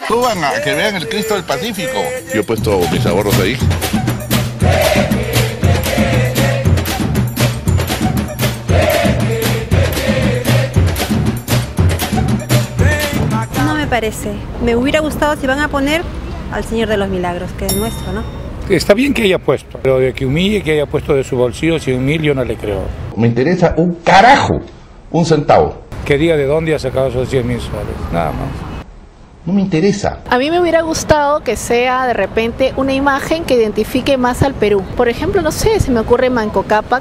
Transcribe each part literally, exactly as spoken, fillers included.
Suban a que vean el Cristo del Pacífico. Yo he puesto mis ahorros ahí. No me parece. Me hubiera gustado si van a poner al Señor de los Milagros, que es nuestro, ¿no? Está bien que haya puesto, pero de que humille, que haya puesto de su bolsillo cien mil, yo no le creo. Me interesa un carajo, un centavo. Que diga de dónde ha sacado esos cien mil soles, nada más. No me interesa. A mí me hubiera gustado que sea de repente una imagen que identifique más al Perú. Por ejemplo, no sé, se me ocurre Manco Cápac.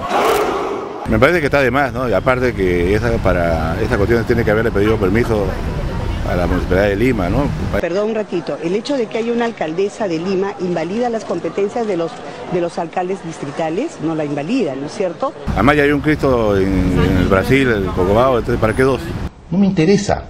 Me parece que está de más, ¿no? Y aparte que esa, para esta cuestión tiene que haberle pedido permiso a la Municipalidad de Lima, ¿no? Perdón un ratito, el hecho de que haya una alcaldesa de Lima invalida las competencias de los, de los alcaldes distritales, no la invalida, ¿no es cierto? Además ya hay un Cristo en, en el Brasil, el Cocobao, entonces ¿para qué dos? No me interesa.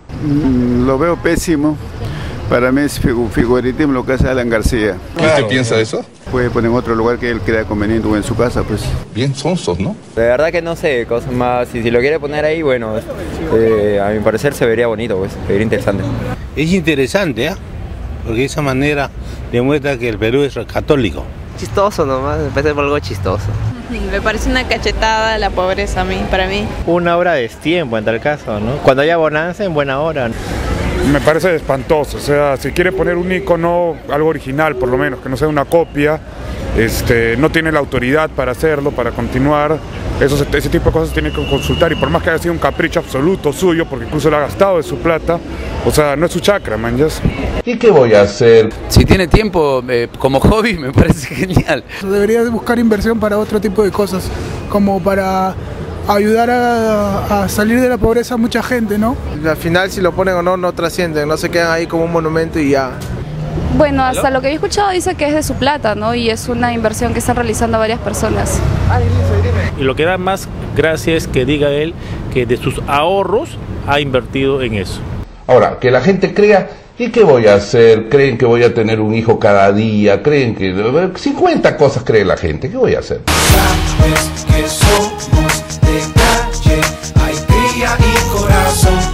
Mm, lo veo pésimo. Para mí es figuritismo lo que hace Alan García. Claro. ¿Usted piensa eso? Puede poner en otro lugar que él crea conveniente o en su casa, pues. Bien sonsos, ¿no? De verdad que no sé, cosas más. Si, si lo quiere poner ahí, bueno, eh, a mi parecer se vería bonito, pues, se vería interesante. Es interesante, ¿eh? Porque de esa manera demuestra que el Perú es católico. Chistoso nomás, me parece algo chistoso. Me parece una cachetada la pobreza a mí, para mí. Una obra de tiempo en tal caso, ¿no? Cuando haya bonanza, en buena hora. Me parece espantoso, o sea, si quiere poner un icono, algo original por lo menos, que no sea una copia, este, no tiene la autoridad para hacerlo, para continuar, Eso, ese tipo de cosas tiene que consultar, y por más que haya sido un capricho absoluto suyo, porque incluso lo ha gastado de su plata, o sea, no es su chakra, man, ya. ¿Y qué voy a hacer? Si tiene tiempo eh, como hobby, me parece genial. Debería buscar inversión para otro tipo de cosas, como para ayudar a, a salir de la pobreza a mucha gente, ¿no? Al final, si lo ponen o no, no trascienden, no se quedan ahí como un monumento y ya. Bueno, hasta lo que he escuchado dice que es de su plata, ¿no? Y es una inversión que están realizando varias personas. Y lo que da más gracia es que diga él que de sus ahorros ha invertido en eso. Ahora, que la gente crea, ¿y qué voy a hacer? ¿Creen que voy a tener un hijo cada día? ¿Creen que...? cincuenta cosas cree la gente, ¿qué voy a hacer?